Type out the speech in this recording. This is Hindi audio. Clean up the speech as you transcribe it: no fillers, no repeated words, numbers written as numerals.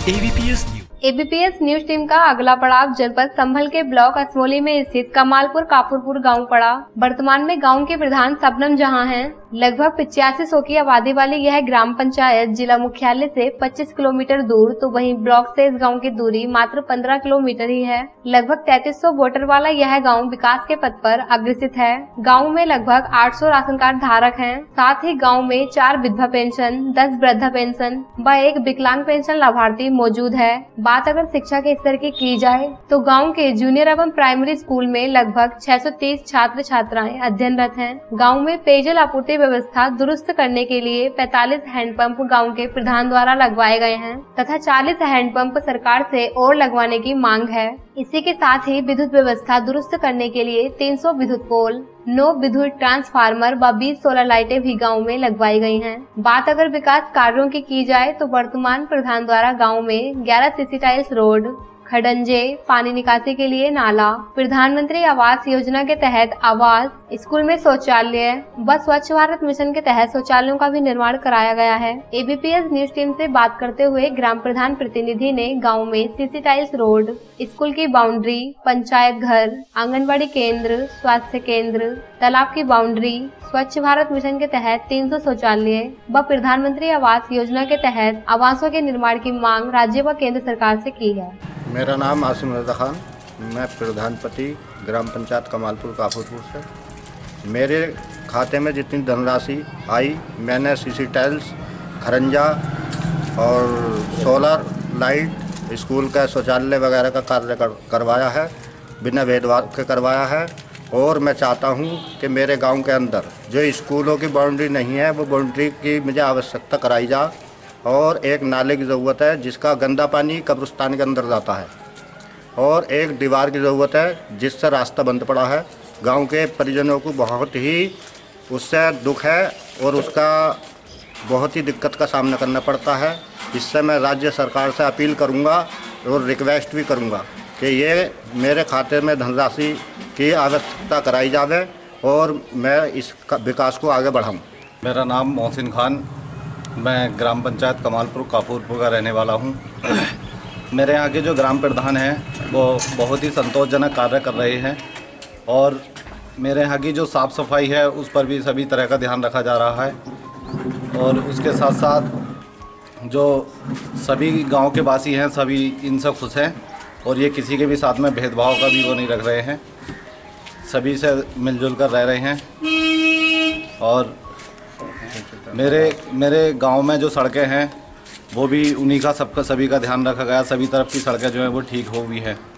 एबीपीएस न्यूज टीम का अगला पड़ाव जनपद संभल के ब्लॉक असमोली में स्थित कमालपुर काफुरपुर गांव पड़ा। वर्तमान में गांव के प्रधान सबनम जहां हैं। लगभग 8500 की आबादी वाली यह ग्राम पंचायत जिला मुख्यालय से 25 किलोमीटर दूर, तो वहीं ब्लॉक से इस गांव की दूरी मात्र 15 किलोमीटर ही है। लगभग 3300 वोटर वाला यह गांव विकास के पथ पर अग्रसित है। गांव में लगभग 800 राशन कार्ड धारक हैं। साथ ही गांव में 4 विधवा पेंशन, 10 वृद्धा पेंशन व 1 विकलांग पेंशन लाभार्थी मौजूद है। बात अगर शिक्षा के स्तर की जाए तो गांव के जूनियर एवं प्राइमरी स्कूल में लगभग 630 छात्र छात्राएं अध्ययनरत हैं। गांव में पेयजल आपूर्ति व्यवस्था दुरुस्त करने के लिए 45 हैंडपंप गांव के प्रधान द्वारा लगवाए गए हैं तथा 40 हैंडपंप सरकार से और लगवाने की मांग है। इसी के साथ ही विद्युत व्यवस्था दुरुस्त करने के लिए 300 विद्युत पोल, 9 विद्युत ट्रांसफार्मर व 20 सोलर लाइटें भी गांव में लगवाई गई हैं। बात अगर विकास कार्यों की जाए तो वर्तमान प्रधान द्वारा गांव में 11 सीसी टाइल्स रोड, खडंजे, पानी निकासी के लिए नाला, प्रधानमंत्री आवास योजना के तहत आवास, स्कूल में शौचालय व स्वच्छ भारत मिशन के तहत शौचालयों का भी निर्माण कराया गया है। एबीपीएस न्यूज टीम से बात करते हुए ग्राम प्रधान प्रतिनिधि ने गांव में सीसी टाइल्स रोड, स्कूल की बाउंड्री, पंचायत घर, आंगनबाड़ी केंद्र, स्वास्थ्य केंद्र, तालाब की बाउंड्री, स्वच्छ भारत मिशन के तहत 300 शौचालय व प्रधानमंत्री आवास योजना के तहत आवासों के निर्माण की मांग राज्य व केंद्र सरकार से की है। मेरा नाम आसिम रजा खान, मैं प्रधानपति ग्राम पंचायत कमालपुर काफुरपुर से। मेरे खाते में जितनी धनराशि आई, मैंने सीसी टाइल्स, खरंजा और सोलर लाइट, स्कूल का शौचालय वगैरह का कार्य करवाया है, बिना भेदभाव के करवाया है। और मैं चाहता हूं कि मेरे गांव के अंदर जो स्कूलों की बाउंड्री नहीं है, वो बाउंड्री की मुझे आवश्यकता कराई जा। और एक नाले की ज़रूरत है जिसका गंदा पानी कब्रिस्तान के अंदर जाता है। और एक दीवार की ज़रूरत है जिससे रास्ता बंद पड़ा है। गांव के परिजनों को बहुत ही उससे दुख है और उसका बहुत ही दिक्कत का सामना करना पड़ता है। इससे मैं राज्य सरकार से अपील करूंगा और रिक्वेस्ट भी करूंगा कि ये मेरे खाते में धनराशि की आवश्यकता कराई जावे और मैं इस विकास को आगे बढ़ाऊँ। मेरा नाम मोहसिन खान, मैं ग्राम पंचायत कमालपुर काफुरपुर का रहने वाला हूं। मेरे यहाँ के जो ग्राम प्रधान हैं वो बहुत ही संतोषजनक कार्य कर रहे हैं और मेरे यहाँ की जो साफ़ सफाई है उस पर भी सभी तरह का ध्यान रखा जा रहा है। और उसके साथ साथ जो सभी गांव के वासी हैं सभी इनसे खुश हैं और ये किसी के भी साथ में भेदभाव का भी वो नहीं रख रहे हैं, सभी से मिलजुल कर रह रहे हैं। और मेरे गांव में जो सड़कें हैं वो भी उन्हीं का सभी का ध्यान रखा गया। सभी तरफ की सड़कें जो हैं वो ठीक हो गई हैं।